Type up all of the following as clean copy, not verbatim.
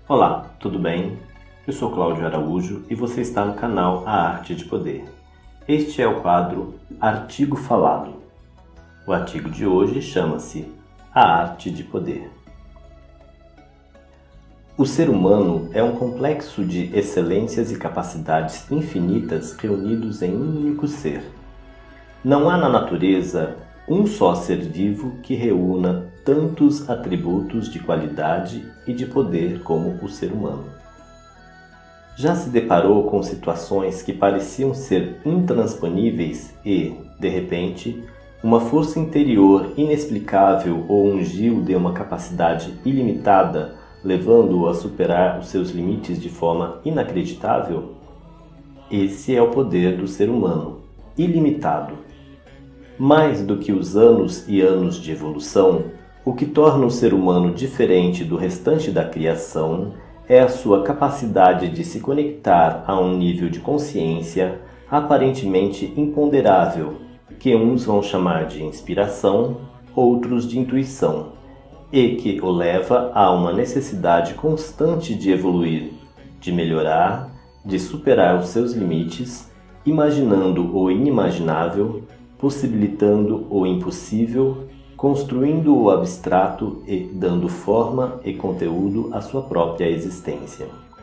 Olá, tudo bem? Eu sou Cláudio Araújo e você está no canal A Arte de Poder. Este é o quadro Artigo Falado. O artigo de hoje chama-se A Arte de Poder. O ser humano é um complexo de excelências e capacidades infinitas reunidos em um único ser. Não há na natureza um só ser vivo que reúna tantos atributos de qualidade e de poder como o ser humano. Já se deparou com situações que pareciam ser intransponíveis e, de repente, uma força interior inexplicável ou um gil de uma capacidade ilimitada, levando-o a superar os seus limites de forma inacreditável? Esse é o poder do ser humano, ilimitado. Mais do que os anos e anos de evolução, o que torna o ser humano diferente do restante da criação é a sua capacidade de se conectar a um nível de consciência aparentemente imponderável, que uns vão chamar de inspiração, outros de intuição, e que o leva a uma necessidade constante de evoluir, de melhorar, de superar os seus limites, imaginando o inimaginável, possibilitando o impossível, construindo o abstrato e dando forma e conteúdo à sua própria existência.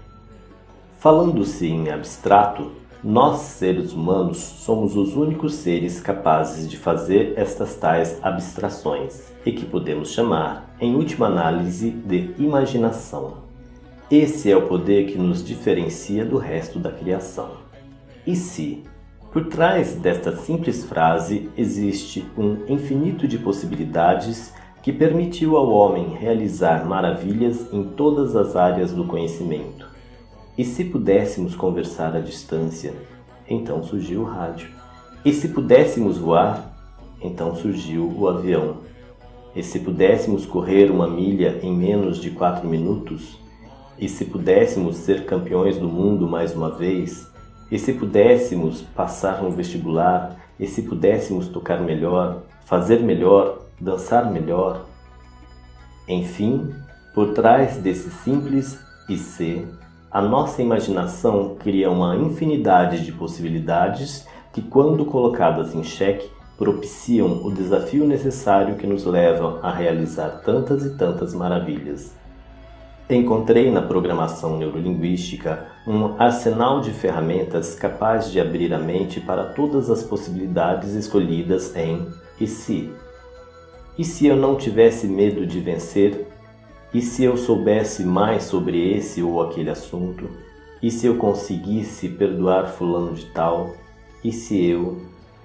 Falando-se em abstrato, nós, seres humanos, somos os únicos seres capazes de fazer estas tais abstrações, e que podemos chamar, em última análise, de imaginação. Esse é o poder que nos diferencia do resto da criação. E se, por trás desta simples frase, existe um infinito de possibilidades que permitiu ao homem realizar maravilhas em todas as áreas do conhecimento. E se pudéssemos conversar à distância, então surgiu o rádio. E se pudéssemos voar, então surgiu o avião. E se pudéssemos correr uma milha em menos de 4 minutos, e se pudéssemos ser campeões do mundo mais uma vez, e se pudéssemos passar no vestibular, e se pudéssemos tocar melhor, fazer melhor, dançar melhor. Enfim, por trás desse simples e se, a nossa imaginação cria uma infinidade de possibilidades que, quando colocadas em xeque, propiciam o desafio necessário que nos leva a realizar tantas e tantas maravilhas. Encontrei na programação neurolinguística um arsenal de ferramentas capaz de abrir a mente para todas as possibilidades escolhidas em e se? E se eu não tivesse medo de vencer? E se eu soubesse mais sobre esse ou aquele assunto? E se eu conseguisse perdoar fulano de tal? E se eu...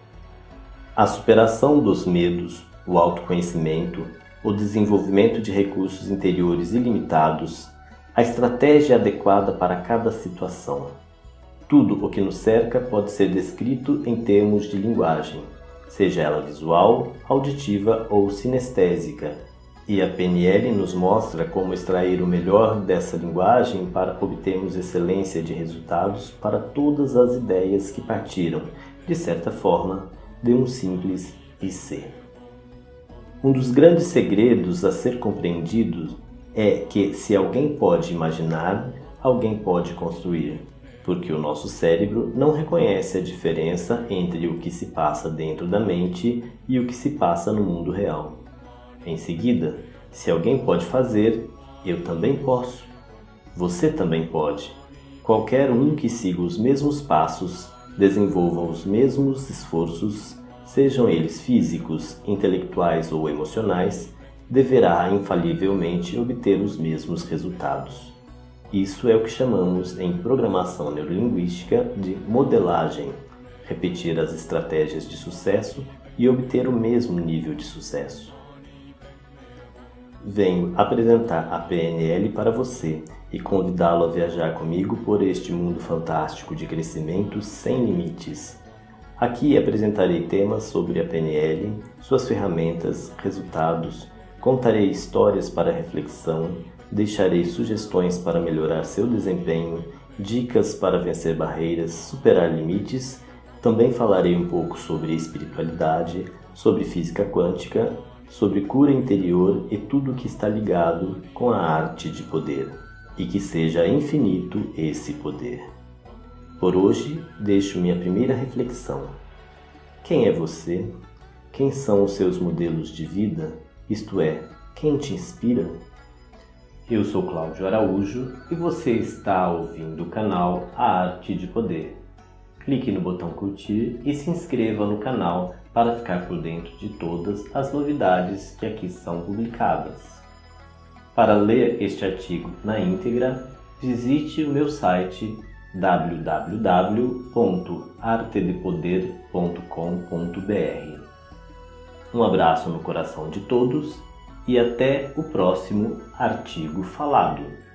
A superação dos medos, o autoconhecimento, o desenvolvimento de recursos interiores ilimitados, a estratégia adequada para cada situação. Tudo o que nos cerca pode ser descrito em termos de linguagem, seja ela visual, auditiva ou sinestésica, e a PNL nos mostra como extrair o melhor dessa linguagem para obtermos excelência de resultados para todas as ideias que partiram, de certa forma, de um simples e se. Um dos grandes segredos a ser compreendido é que, se alguém pode imaginar, alguém pode construir, porque o nosso cérebro não reconhece a diferença entre o que se passa dentro da mente e o que se passa no mundo real. Em seguida, se alguém pode fazer, eu também posso. Você também pode. Qualquer um que siga os mesmos passos, desenvolva os mesmos esforços, sejam eles físicos, intelectuais ou emocionais, deverá infalivelmente obter os mesmos resultados. Isso é o que chamamos em programação neurolinguística de modelagem, repetir as estratégias de sucesso e obter o mesmo nível de sucesso. Venho apresentar a PNL para você e convidá-lo a viajar comigo por este mundo fantástico de crescimento sem limites. Aqui apresentarei temas sobre a PNL, suas ferramentas, resultados, contarei histórias para reflexão, deixarei sugestões para melhorar seu desempenho, dicas para vencer barreiras, superar limites. Também falarei um pouco sobre espiritualidade, sobre física quântica, sobre cura interior e tudo o que está ligado com a arte de poder. e que seja infinito esse poder. Por hoje, deixo minha primeira reflexão. Quem é você? Quem são os seus modelos de vida? Isto é, quem te inspira? Eu sou Cláudio Araújo e você está ouvindo o canal A Arte de Poder. Clique no botão curtir e se inscreva no canal para ficar por dentro de todas as novidades que aqui são publicadas. Para ler este artigo na íntegra, visite o meu site www.artedepoder.com.br. Um abraço no coração de todos e até o próximo artigo falado.